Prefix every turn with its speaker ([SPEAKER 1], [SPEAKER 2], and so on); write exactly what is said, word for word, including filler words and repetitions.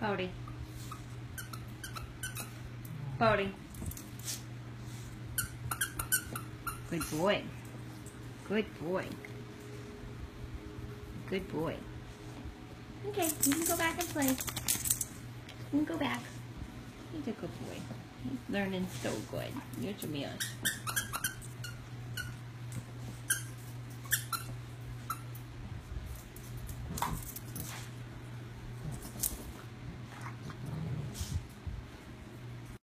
[SPEAKER 1] Bodhi. Bodhi. Good boy. Good boy. Good boy. Okay, you can go back and play. You can go back. He's a good boy. He's learning so good. Here's Tobias.